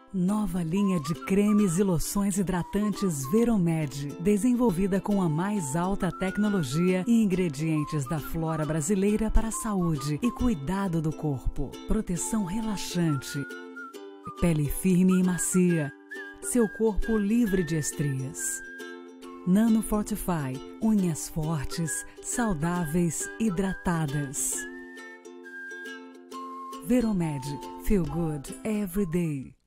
Nova linha de cremes e loções hidratantes Veromed, desenvolvida com a mais alta tecnologia e ingredientes da flora brasileira para a saúde e cuidado do corpo. Proteção relaxante, pele firme e macia, seu corpo livre de estrias. Nano Fortify, unhas fortes, saudáveis, hidratadas. Veromed, feel good every day.